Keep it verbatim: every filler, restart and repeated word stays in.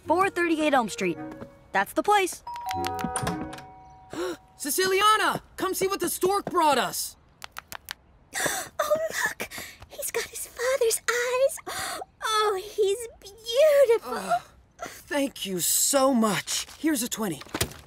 four thirty-eight Elm Street. That's the place. Siciliana, come see what the stork brought us. Oh, look! He's got his father's eyes. Oh, he's beautiful. Uh, thank you so much. Here's a twenty.